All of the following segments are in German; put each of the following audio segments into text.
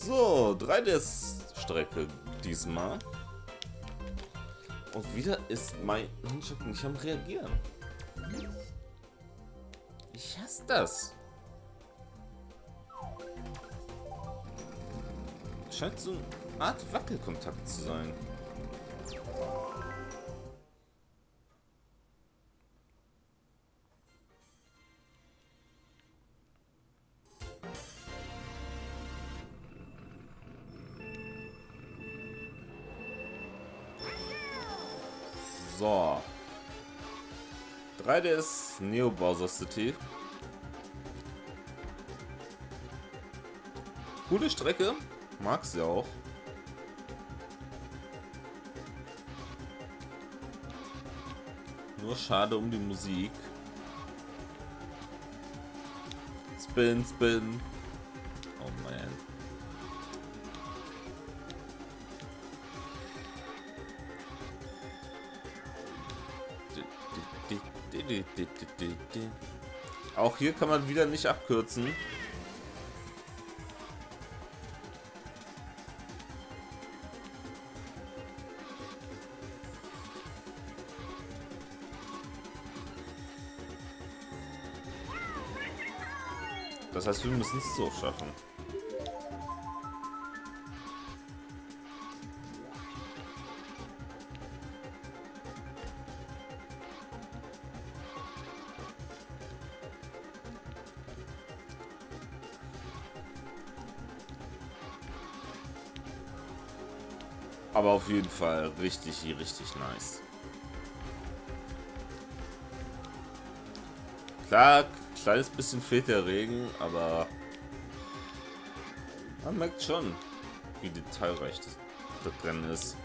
So, 3DS-Strecke diesmal. Und wieder ist mein Nunchuk nicht am Reagieren. Ich hasse das. Scheint so eine Art Wackelkontakt zu sein. So. 3DS Neo Bowser City. Coole Strecke. Mag sie auch. Nur schade um die Musik. Spin, spin. Oh man. Auch hier kann man wieder nicht abkürzen. Das heißt, wir müssen es so schaffen. Aber auf jeden Fall richtig nice. Klar, kleines bisschen fehlt der Regen, aber man merkt schon, wie detailreich das Rennen ist.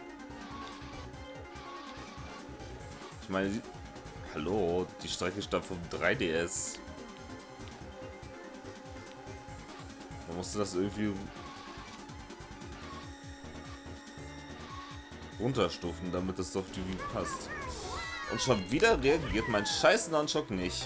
Ich meine, hallo, die Strecke stammt vom 3DS. Man musste das irgendwie runterstufen, damit es auf die Wii passt. Und schon wieder reagiert mein scheiß Nunchuk nicht.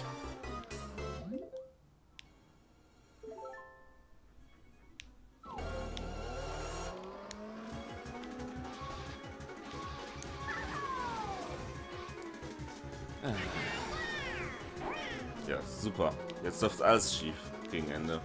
Ja, super. Jetzt läuft alles schief gegen Ende.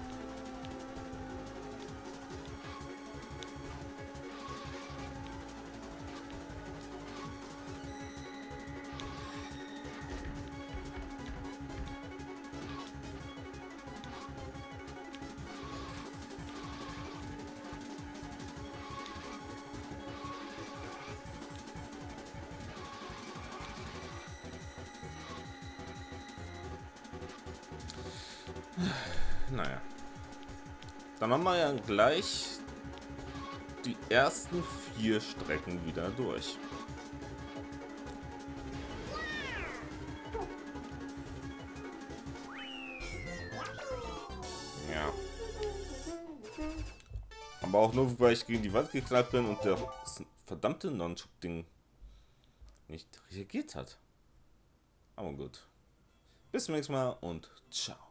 Naja. Dann haben wir ja gleich die ersten 4 Strecken wieder durch. Ja. Aber auch nur, weil ich gegen die Wand geknallt bin und der verdammte Nunchuk-Ding nicht reagiert hat. Aber gut. Bis zum nächsten Mal und ciao.